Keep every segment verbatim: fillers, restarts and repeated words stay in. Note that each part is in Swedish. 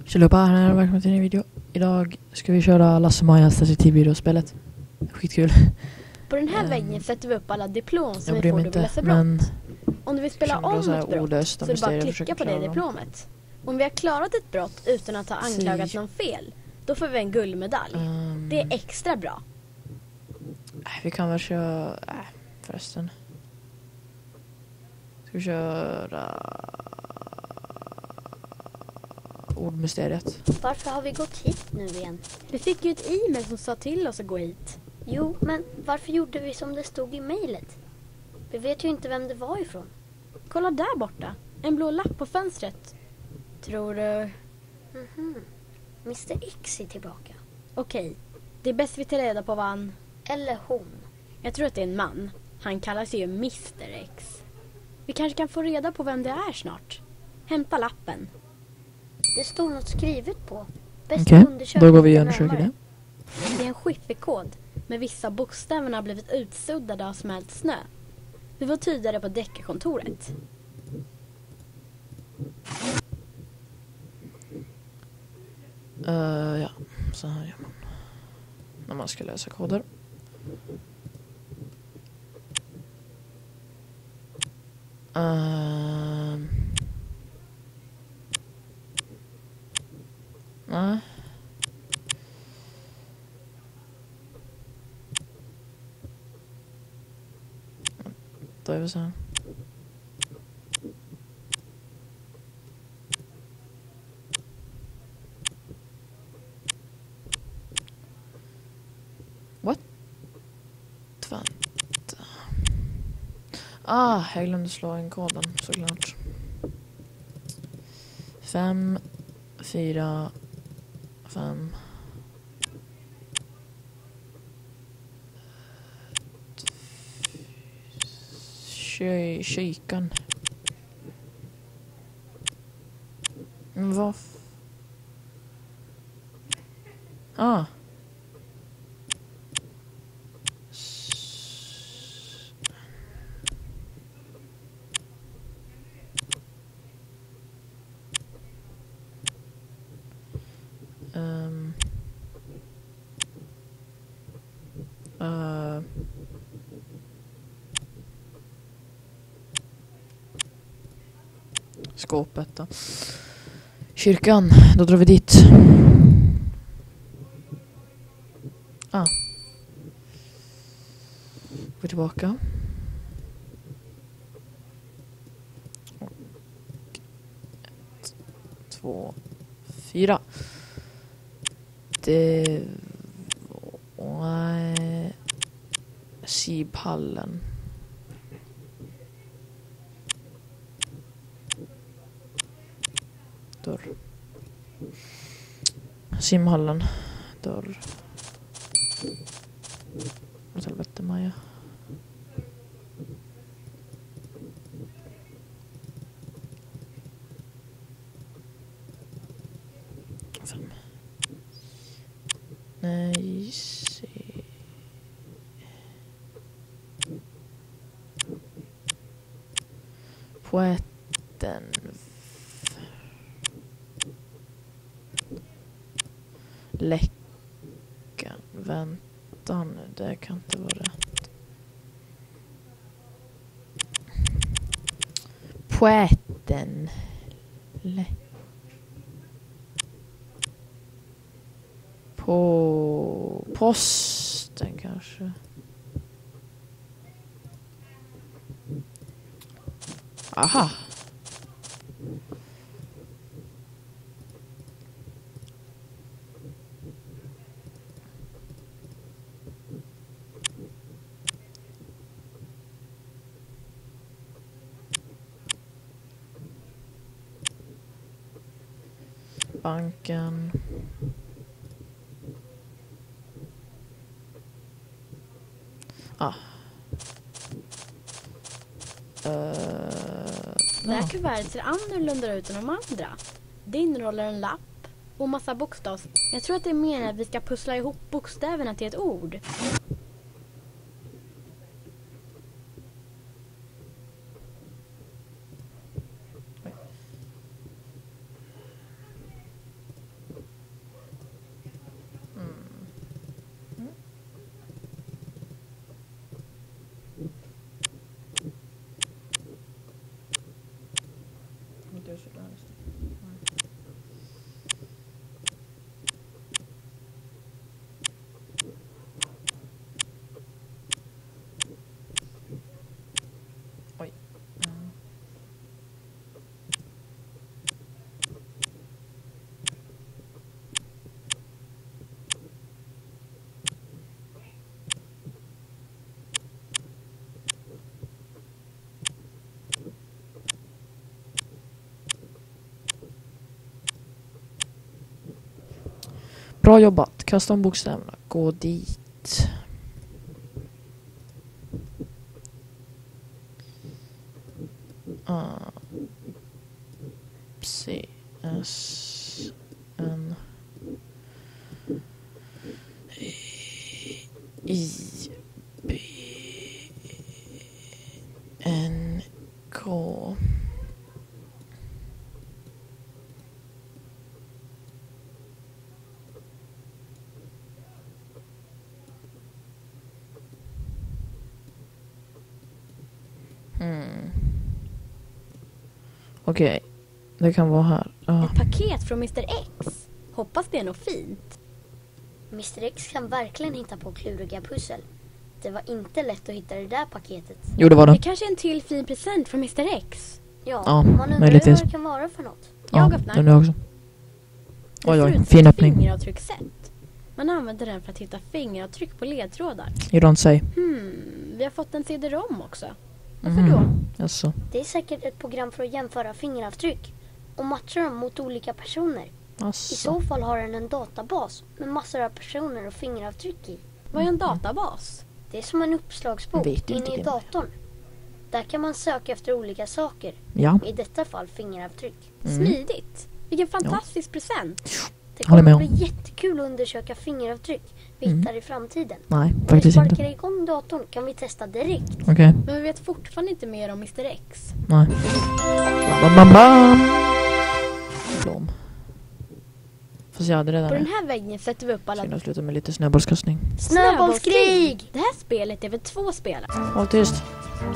Tjollupa, här är välkommen till en ny video. Idag ska vi köra Lasse-Majas detektivvideospelet. Skitkul. På den här um, väggen sätter vi upp alla diplom som jag vi får mig då vi läser inte, brott. men Om du vill spela om ett brott så är det bara att klicka på det diplomet. Om vi har klarat ett brott utan att ha anklagat si. någon fel, då får vi en guldmedalj. Um, det är extra bra. Vi kan väl köra... Äh, förresten. Ska vi köra... ordmysteriet. Varför har vi gått hit nu igen? Vi fick ju ett e-mail som sa till oss att gå hit. Jo, men varför gjorde vi som det stod i mejlet? Vi vet ju inte vem det var ifrån. Kolla där borta. En blå lapp på fönstret. Tror du... Mhm. mister X är tillbaka. Okej. Det är bäst vi tar reda på vad han... Eller hon. Jag tror att det är en man. Han kallar sig ju mister X. Vi kanske kan få reda på vem det är snart. Hämta lappen. Det står något skrivet på. Bäst Okej, okay, då går vi och undersöker det. Det är en skifferkod. Med vissa bokstäverna har blivit utsuddade av smält snö. Vi får tyda det på deckarkontoret. Uh, ja, så här gör man. När man ska läsa koder. Uh, nej. Då är vi så här. What? Vänta. Ah, jag glömde slå in koden såklart. Fem, fyra, fem. Kikan. Men vad? F- ah. S- um. Uh. Skåpet då. Kyrkan, då drar vi dit. Ah. Går tillbaka. Och ett, två, fyra. Det var Sibhallen. Dörr. Simhallen. Dörr. Åt helvete, Maja. Fem. Nej, se. Poeten. Läckan. Vänta nu, det kan inte vara rätt. Poeten. Lä- På posten kanske. Aha. Banken. Ah. Uh, det här kuvertet ser annorlunda ut än de andra. Det innehåller en lapp och massa bokstavs. Jag tror att det menar att vi ska pussla ihop bokstäverna till ett ord. Bra jobbat. Kasta om bokstäverna. Gå dit. A. C. S. N. I. B. N. K. Mm. Okej, okay. Det kan vara här. Uh. Ett paket från mister X. Hoppas det är något fint. mister X kan verkligen hitta på kluriga pussel. Det var inte lätt att hitta det där paketet. Jo, det var det. Det kanske är en till fin present från mister X. Ja, ja, man undrar möjligtvis. vad det kan vara för något. Ja, Jag öppnar. Den är också. Oj, oj, fin öppning. Fingeravtryckssätt. Man använder den för att hitta fingeravtryck på ledtrådar. You don't say. Hmm, vi har fått en C D-rom också. Varför Mm. då? Alltså. Det är säkert ett program för att jämföra fingeravtryck och matcha dem mot olika personer. I Alltså. så fall har den en databas med massor av personer och fingeravtryck i. Vad är en databas? Det är som en uppslagsbok Vet inte inne i det. datorn. Där kan man söka efter olika saker. Ja. I detta fall fingeravtryck. Mm. Smidigt. Vilken fantastisk present. Det Håller kommer med bli jättekul att undersöka fingeravtryck vi Mm. hittar i framtiden. Nej, När vi faktiskt sparkar inte. igång datorn kan vi testa direkt. Okej. Okay. Men vi vet fortfarande inte mer om mister X. Nej. Bam, bam, bam. Blom. Fast jag hade redan. På den här väggen sätter vi upp alla... Ska jag sluta med lite snöbollskastning. Snöbollskrig! Det här spelet är väl två spelare? Håll tyst.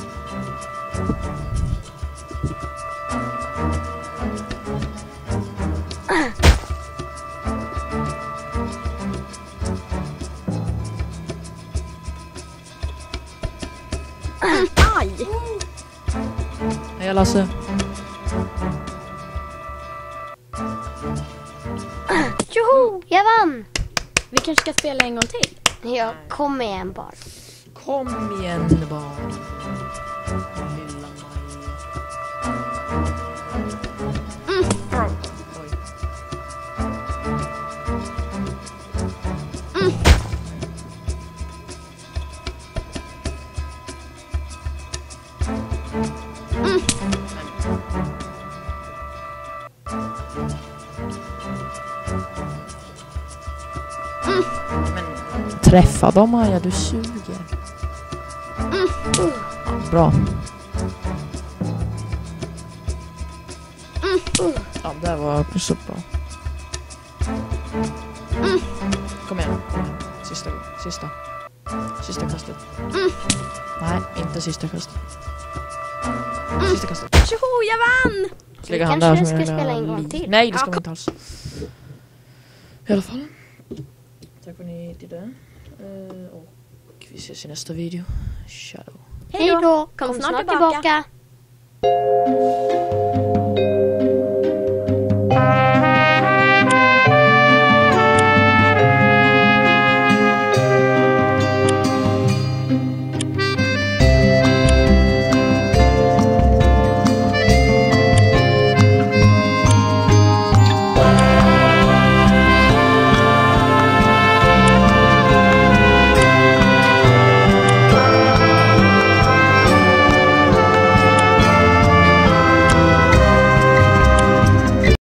Aj! Hej Lasse. Tjoho! Jag vann! Vi kanske ska spela en gång till. Ja, kom igen bara. Kom igen bara. Lilla Maja. Oj. Men träffa dem, Maja, du suger. Ja, bra. Ja, det var så bra. Kom igen, kom igen. Sista, sista. Sista kastet. Nej, inte sista kastet. Sista kastet. Tjoho, jag vann! Lägga Vi hand kanske där ska som jag spela vill en ha gång li- till. Nej, det ska Ja, vi inte alls. I alla fall. Tack för att ni tittade. Uh, och vi ses i nästa video. Ciao. Hej då! Kom Kom snart snart tillbaka. tillbaka.